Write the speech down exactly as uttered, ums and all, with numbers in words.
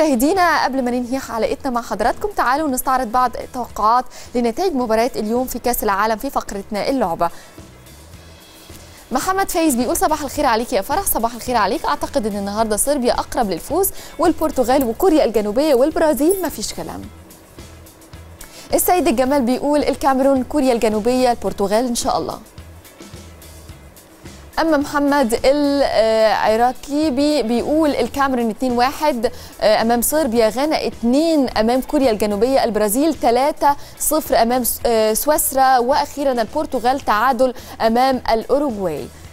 مشاهدينا قبل ما ننهي حلقتنا مع حضراتكم تعالوا نستعرض بعض التوقعات لنتائج مباريات اليوم في كأس العالم في فقرتنا اللعبة. محمد فايز بيقول صباح الخير عليك يا فرح. صباح الخير عليك. اعتقد ان النهارده صربيا اقرب للفوز والبرتغال وكوريا الجنوبيه والبرازيل ما فيش كلام. السيد الجمال بيقول الكاميرون كوريا الجنوبيه البرتغال ان شاء الله. اما محمد العراقي بيقول الكاميرون اتنين واحد امام صربيا، غانا اتنين امام كوريا الجنوبيه، البرازيل تلاتة صفر امام سويسرا، واخيرا البرتغال تعادل امام الاوروغواي.